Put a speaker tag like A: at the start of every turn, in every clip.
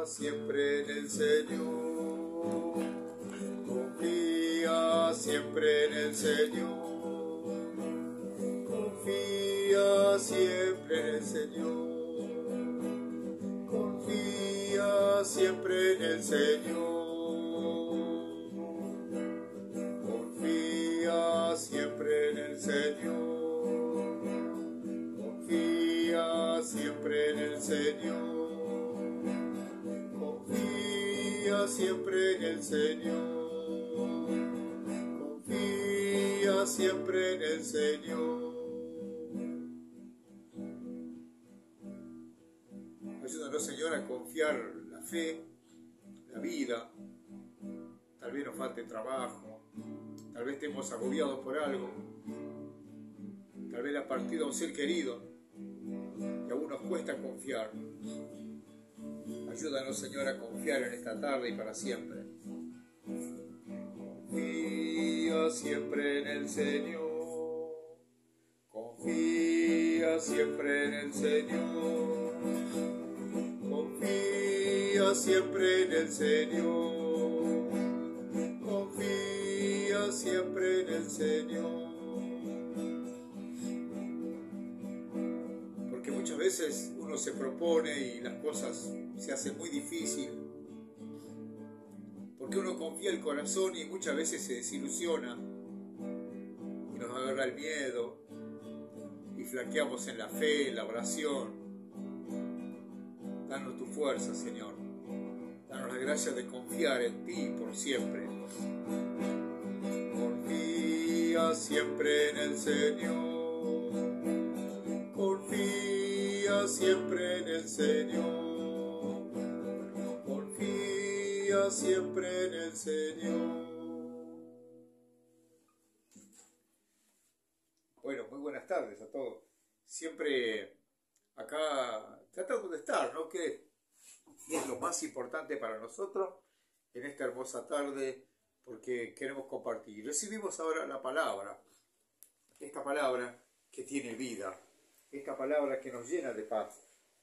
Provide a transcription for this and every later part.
A: siempre en el Señor. Confía siempre en el Señor. Confía siempre en el Señor. Confía siempre en el Señor. Confía siempre en el Señor. Confía siempre en el Señor. Confía siempre en el Señor. Confía siempre en el Señor. Ayúdanos, Señor, a confiar la fe, la vida. Tal vez nos falte trabajo, tal vez estemos agobiados por algo, tal vez ha partido a un ser querido y aún nos cuesta confiar. Ayúdanos, Señor, a confiar en esta tarde y para siempre. Confía siempre en el Señor. Confía siempre en el Señor. Confía siempre en el Señor. Confía siempre en el Señor. Porque muchas veces uno se propone y las cosas se hacen muy difíciles. Porque uno confía el corazón y muchas veces se desilusiona y nos agarra el miedo y flaqueamos en la fe, en la oración. Danos tu fuerza, Señor. Danos la gracia de confiar en ti por siempre. Confía siempre en el Señor. Confía siempre en el Señor. Confía siempre en el Señor. Bueno, muy buenas tardes a todos. Siempre acá tratando de estar, ¿no? Que es lo más importante para nosotros en esta hermosa tarde, porque queremos compartir. Recibimos ahora la palabra, esta palabra que tiene vida, esta palabra que nos llena de paz,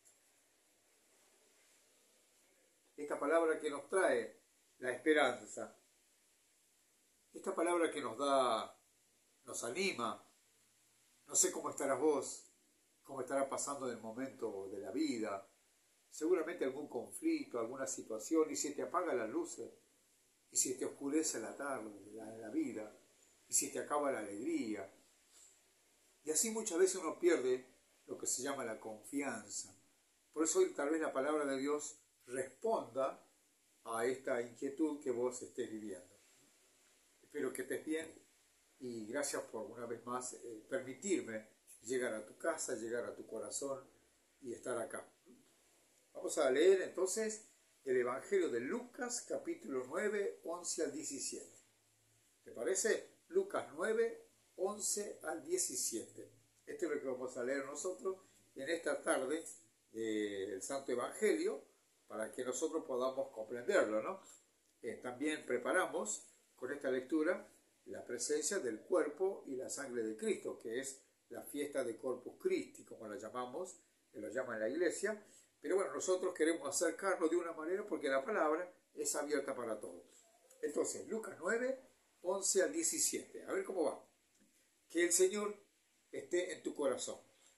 A: esta palabra que nos trae la esperanza, esta palabra que nos da, nos anima. No sé cómo estarás vos, cómo estará pasando en el momento de la vida, seguramente algún conflicto, alguna situación, y se te apagan las luces, y se te oscurece la tarde, la vida, y se te acaba la alegría. Y así muchas veces uno pierde lo que se llama la confianza. Por eso hoy tal vez la palabra de Dios responda a esta inquietud que vos estés viviendo. Espero que estés bien y gracias por una vez más permitirme llegar a tu casa, llegar a tu corazón y estar acá. Vamos a leer entonces el Evangelio de Lucas, capítulo 9, 11 al 17. ¿Te parece? Lucas 9, 11 al 17. Esto es lo que vamos a leer nosotros en esta tarde del Santo Evangelio para que nosotros podamos comprenderlo, ¿no? También preparamos con esta lectura la presencia del cuerpo y la sangre de Cristo, que es la fiesta de Corpus Christi, como la llamamos, que lo llama en la iglesia. Pero bueno, nosotros queremos acercarnos de una manera porque la palabra es abierta para todos. Entonces, Lucas 9, 11 al 17. A ver cómo va. Que el Señor esté en tu corazón.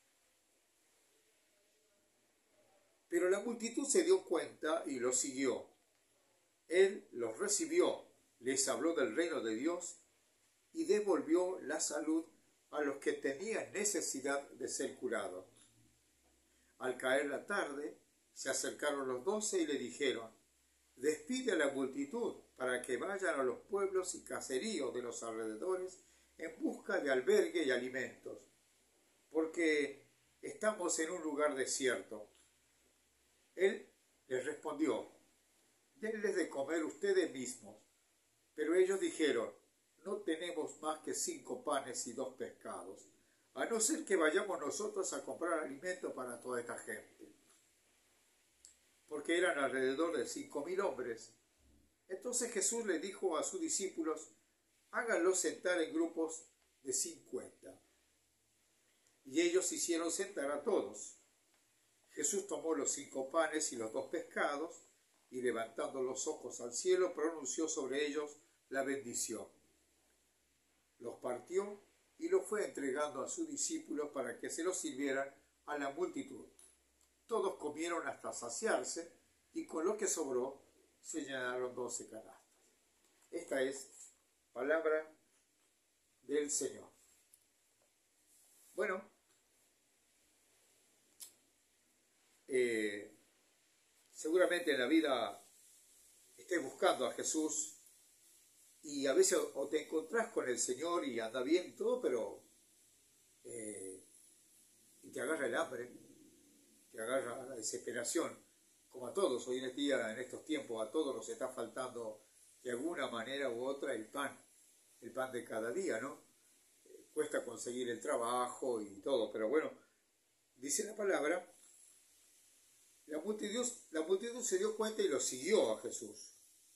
A: Pero la multitud se dio cuenta y lo siguió. Él los recibió, les habló del reino de Dios y devolvió la salud a los que tenían necesidad de ser curados. Al caer la tarde, se acercaron los 12 y le dijeron: despide a la multitud para que vayan a los pueblos y caseríos de los alrededores en busca de albergue y alimentos, porque estamos en un lugar desierto. Él les respondió: denles de comer ustedes mismos. Pero ellos dijeron: no tenemos más que 5 panes y 2 pescados, a no ser que vayamos nosotros a comprar alimento para toda esta gente. Porque eran alrededor de 5.000 hombres. Entonces Jesús le dijo a sus discípulos: háganlos sentar en grupos de 50. Y ellos hicieron sentar a todos. Jesús tomó los 5 panes y los 2 pescados, y levantando los ojos al cielo, pronunció sobre ellos la bendición. Los partió y los fue entregando a sus discípulos para que se los sirvieran a la multitud. Todos comieron hasta saciarse y con lo que sobró se llenaron 12 canastas. Esta es palabra del Señor. Bueno, seguramente en la vida estés buscando a Jesús y a veces o te encontrás con el Señor y anda bien y todo, pero y te agarra el hambre, te agarra la desesperación, como a todos hoy en día, en estos tiempos, a todos nos está faltando de alguna manera u otra el pan de cada día, ¿no? Cuesta conseguir el trabajo y todo, pero bueno, dice la palabra, la multitud se dio cuenta y lo siguió a Jesús.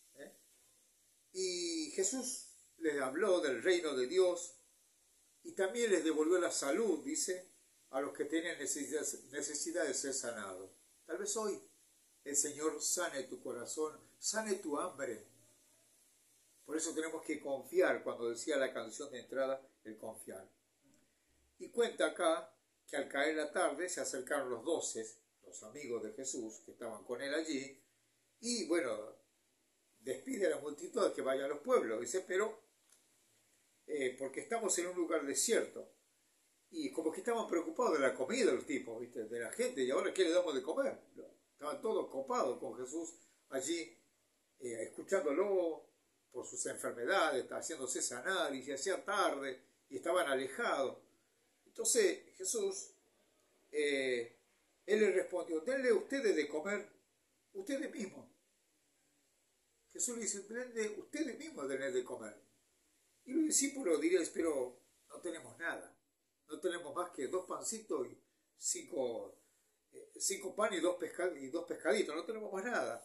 A: Y Jesús les habló del reino de Dios y también les devolvió la salud, dice, a los que tenían necesidad de ser sanados. Tal vez hoy el Señor sane tu corazón, sane tu hambre. Por eso tenemos que confiar, cuando decía la canción de entrada, el confiar. Y cuenta acá que al caer la tarde se acercaron los 12, los amigos de Jesús que estaban con él allí, y bueno, despide a la multitud de que vaya a los pueblos, dice, pero porque estamos en un lugar desierto. Y como que estaban preocupados de la comida los tipos, ¿viste? De la gente, y ahora ¿qué le damos de comer? Estaban todos copados con Jesús allí, escuchándolo por sus enfermedades, haciéndose sanar, y se hacía tarde, y estaban alejados. Entonces Jesús, él les respondió, denle ustedes de comer, ustedes mismos. Jesús le dice, denle ustedes mismos de comer. Y los discípulos dirían, pero no tenemos nada. No tenemos más que 2 pancitos y 5 panes y dos pescaditos. No tenemos más nada.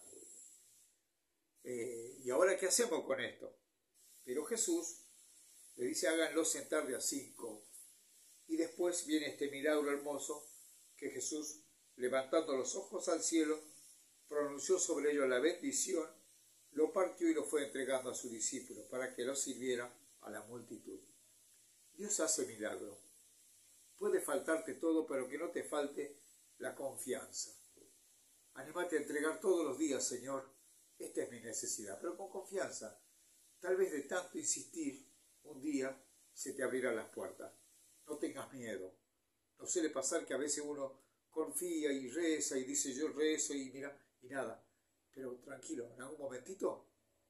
A: ¿Y ahora qué hacemos con esto? Pero Jesús le dice, háganlo sentar de a 5. Y después viene este milagro hermoso que Jesús, levantando los ojos al cielo, pronunció sobre ellos la bendición, lo partió y lo fue entregando a sus discípulos para que lo sirviera a la multitud. Dios hace milagros. Puede faltarte todo, pero que no te falte la confianza. Anímate a entregar todos los días, Señor, esta es mi necesidad, pero con confianza. Tal vez de tanto insistir, un día se te abrirán las puertas. No tengas miedo. No suele pasar que a veces uno confía y reza y dice yo rezo y mira, y nada. Pero tranquilo, en algún momentito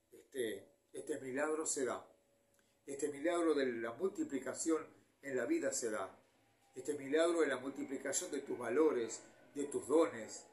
A: este milagro se da. Este milagro de la multiplicación en la vida se da. Este milagro de la multiplicación de tus valores, de tus dones.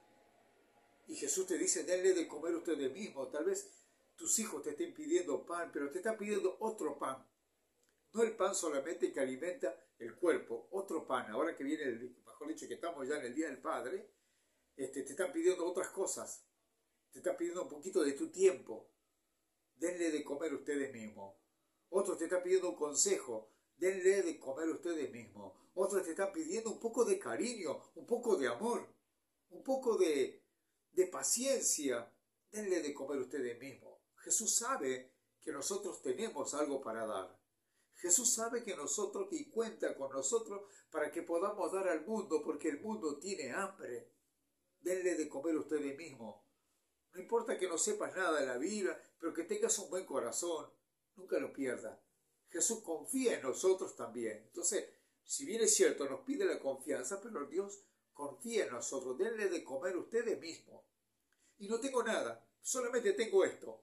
A: Y Jesús te dice, denle de comer ustedes mismos. Tal vez tus hijos te estén pidiendo pan, pero te están pidiendo otro pan. No el pan solamente que alimenta el cuerpo, otro pan. Ahora que viene, mejor dicho, que estamos ya en el Día del Padre, te están pidiendo otras cosas. Te están pidiendo un poquito de tu tiempo. Denle de comer ustedes mismos. Otros te están pidiendo un consejo. Denle de comer ustedes mismos. Otros te están pidiendo un poco de cariño, un poco de amor, un poco de paciencia. Denle de comer ustedes mismos. Jesús sabe que nosotros tenemos algo para dar. Jesús sabe que nosotros y cuenta con nosotros para que podamos dar al mundo, porque el mundo tiene hambre. Denle de comer ustedes mismos. No importa que no sepas nada de la Biblia, pero que tengas un buen corazón. Nunca lo pierdas. Jesús confía en nosotros también. Entonces, si bien es cierto, nos pide la confianza, pero Dios confía en nosotros. Denle de comer ustedes mismos. Y no tengo nada, solamente tengo esto.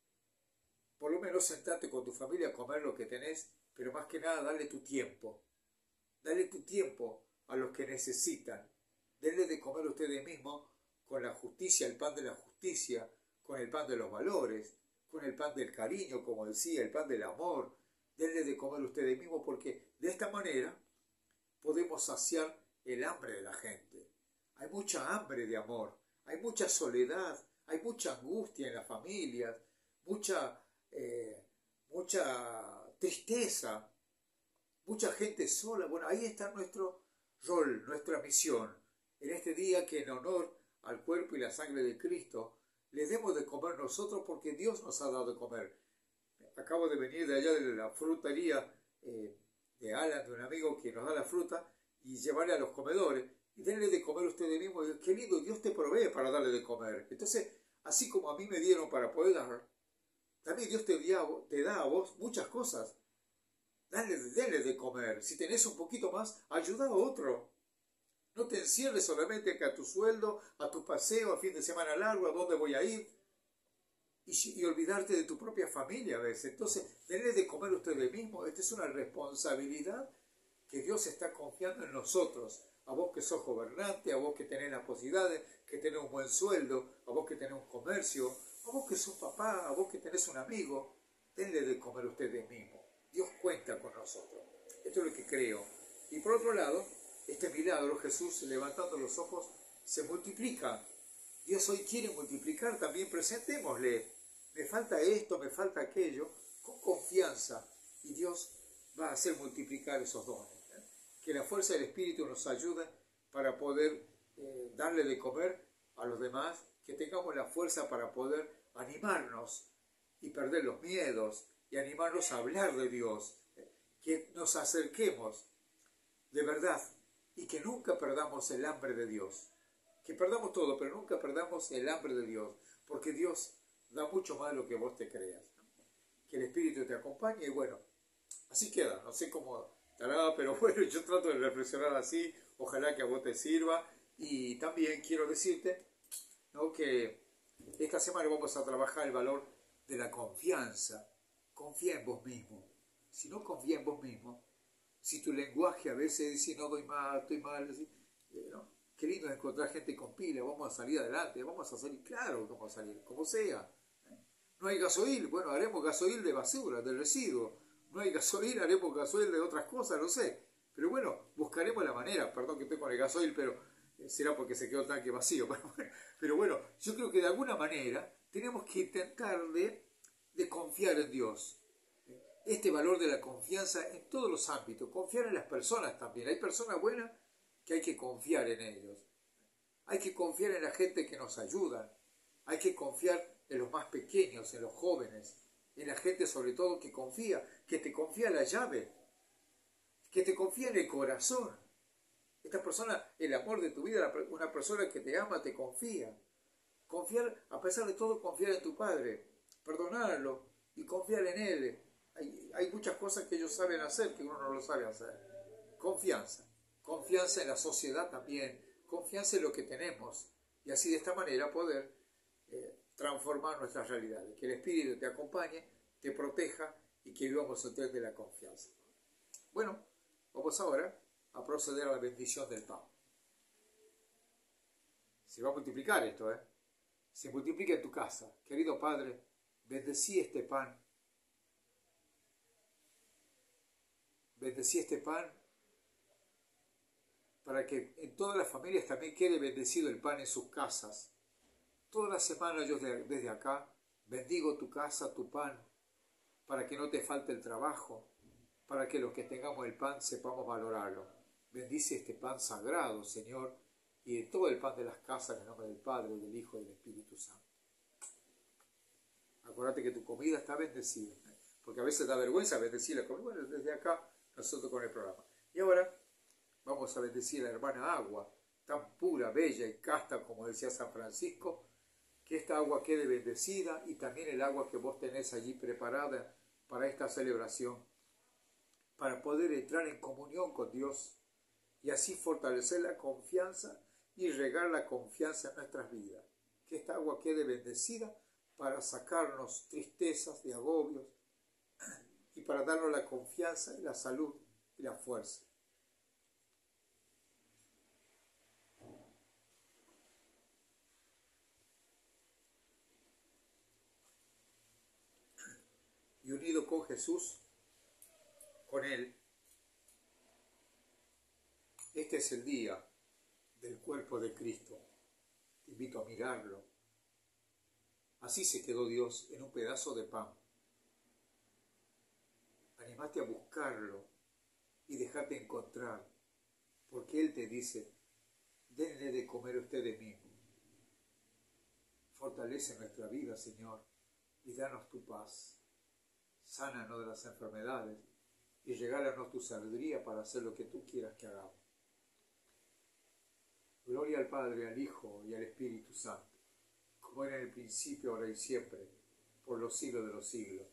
A: Por lo menos sentate con tu familia a comer lo que tenés, pero más que nada, dale tu tiempo. Dale tu tiempo a los que necesitan. Denle de comer ustedes mismos con la justicia, el pan de la justicia, con el pan de los valores, con el pan del cariño, como decía, el pan del amor. Denle de comer ustedes mismos porque de esta manera podemos saciar el hambre de la gente. Hay mucha hambre de amor, hay mucha soledad, hay mucha angustia en las familias, mucha tristeza, mucha gente sola. Bueno, ahí está nuestro rol, nuestra misión. En este día que en honor al cuerpo y la sangre de Cristo le demos de comer nosotros porque Dios nos ha dado de comer. Acabo de venir de allá de la frutería de Alan, de un amigo que nos da la fruta, y llevarle a los comedores y darle de comer a ustedes mismos. Y qué lindo, Dios te provee para darle de comer. Entonces, así como a mí me dieron para poder dar, también Dios te da a vos muchas cosas. Dale de comer. Si tenés un poquito más, ayuda a otro. No te encierres solamente que a tu sueldo, a tu paseo, a fin de semana largo, a dónde voy a ir, y olvidarte de tu propia familia a veces. Entonces, denle de comer a ustedes mismos. Esta es una responsabilidad que Dios está confiando en nosotros. A vos que sos gobernante, a vos que tenés las posibilidades, que tenés un buen sueldo, a vos que tenés un comercio, a vos que sos papá, a vos que tenés un amigo, denle de comer a ustedes mismos. Dios cuenta con nosotros. Esto es lo que creo. Y por otro lado, este milagro, Jesús levantando los ojos, se multiplica. Dios hoy quiere multiplicar, también presentémosle. Me falta esto, me falta aquello, con confianza. Y Dios va a hacer multiplicar esos dones. Que la fuerza del Espíritu nos ayude para poder darle de comer a los demás, que tengamos la fuerza para poder animarnos y perder los miedos y animarnos a hablar de Dios, que nos acerquemos de verdad y que nunca perdamos el hambre de Dios. Que perdamos todo, pero nunca perdamos el hambre de Dios, porque Dios da mucho más de lo que vos te creas. Que el Espíritu te acompañe y bueno, así queda. No sé cómo estará, pero bueno, yo trato de reflexionar así. Ojalá que a vos te sirva. Y también quiero decirte, ¿no?, que esta semana vamos a trabajar el valor de la confianza. Confía en vos mismo. Si no confía en vos mismo, si tu lenguaje a veces dice no doy mal, estoy mal, así, ¿no? Qué lindo es encontrar gente con pila, vamos a salir adelante, vamos a salir, claro que vamos a salir, como sea. No hay gasoil, bueno, haremos gasoil de basura, del residuo. No hay gasoil, haremos gasoil de otras cosas, no sé. Pero bueno, buscaremos la manera, perdón que estoy con el gasoil, pero será porque se quedó el tanque vacío. Pero bueno, yo creo que de alguna manera tenemos que intentar de confiar en Dios. Este valor de la confianza en todos los ámbitos, confiar en las personas también. Hay personas buenas que hay que confiar en ellos. Hay que confiar en la gente que nos ayuda. Hay que confiar en los más pequeños, en los jóvenes, en la gente sobre todo que confía, que te confía la llave, que te confía en el corazón. Esta persona, el amor de tu vida, una persona que te ama, te confía. Confiar, a pesar de todo, confiar en tu padre, perdonarlo y confiar en él. Hay muchas cosas que ellos saben hacer que uno no lo sabe hacer. Confianza. Confianza en la sociedad también. Confianza en lo que tenemos. Y así de esta manera poder transformar nuestras realidades. Que el Espíritu te acompañe, te proteja y que vivamos a través de la confianza. Bueno, vamos ahora a proceder a la bendición del pan. Se va a multiplicar esto, ¿eh? Se multiplica en tu casa. Querido Padre, bendecí este pan. Bendecí este pan para que en todas las familias también quede bendecido el pan en sus casas. Toda la semana yo desde acá bendigo tu casa, tu pan, para que no te falte el trabajo, para que los que tengamos el pan sepamos valorarlo. Bendice este pan sagrado, Señor, y de todo el pan de las casas, en el nombre del Padre, del Hijo y del Espíritu Santo. Acuérdate que tu comida está bendecida, porque a veces da vergüenza bendecir la comida. Bueno, desde acá nosotros con el programa. Y ahora vamos a bendecir a la hermana agua, tan pura, bella y casta como decía San Francisco, que esta agua quede bendecida y también el agua que vos tenés allí preparada para esta celebración, para poder entrar en comunión con Dios y así fortalecer la confianza y regar la confianza en nuestras vidas. Que esta agua quede bendecida para sacarnos tristezas y agobios y para darnos la confianza y la salud y la fuerza. Y unido con Jesús, con Él, este es el día del cuerpo de Cristo. Te invito a mirarlo. Así se quedó Dios en un pedazo de pan. Animate a buscarlo y déjate encontrar, porque Él te dice, denle de comer a ustedes mismos. Fortalece nuestra vida, Señor, y danos tu paz. Sánanos de las enfermedades y regálanos tu sabiduría para hacer lo que tú quieras que hagamos. Gloria al Padre, al Hijo y al Espíritu Santo, como era en el principio, ahora y siempre, por los siglos de los siglos.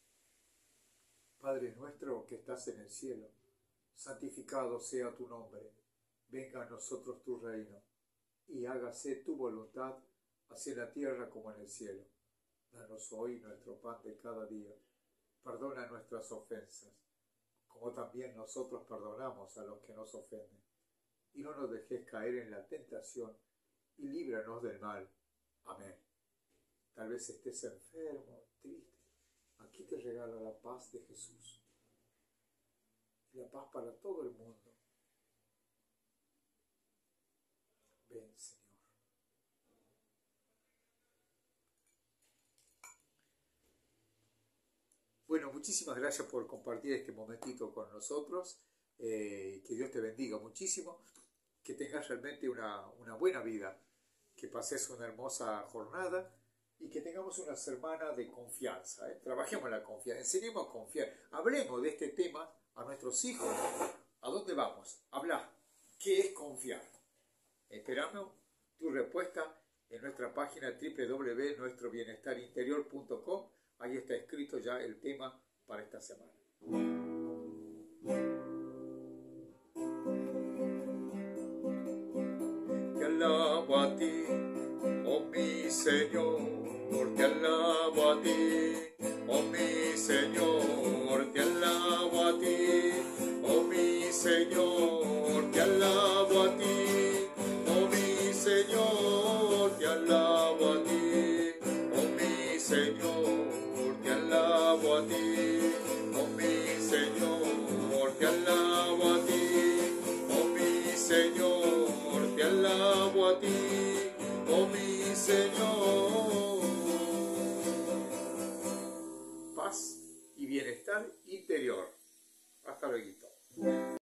A: Padre nuestro que estás en el cielo, santificado sea tu nombre. Venga a nosotros tu reino, y hágase tu voluntad, así en la tierra como en el cielo. Danos hoy nuestro pan de cada día. Perdona nuestras ofensas, como también nosotros perdonamos a los que nos ofenden. Y no nos dejes caer en la tentación, y líbranos del mal. Amén. Tal vez estés enfermo, triste. Aquí te regalo la paz de Jesús. Y la paz para todo el mundo. Ven, Señor. Bueno, muchísimas gracias por compartir este momentito con nosotros. Que Dios te bendiga muchísimo. Que tengas realmente una buena vida. Que pases una hermosa jornada. Y que tengamos una semana de confianza. Trabajemos la confianza. Enseñemos a confiar. Hablemos de este tema a nuestros hijos. ¿A dónde vamos? Habla. ¿Qué es confiar? Esperamos tu respuesta en nuestra página www.nuestrobienestarinterior.com. Ahí está escrito ya el tema para esta semana. Te alabo a ti, oh mi Señor, te alabo a ti, oh mi Señor, te alabo a ti, oh mi Señor, te alabo a ti, oh mi Señor, te alabo a ti, oh mi Señor, te alabo a ti, oh mi Señor, te alabo a ti, oh mi Señor, te alabo a ti, oh mi Señor. Paz y bienestar interior.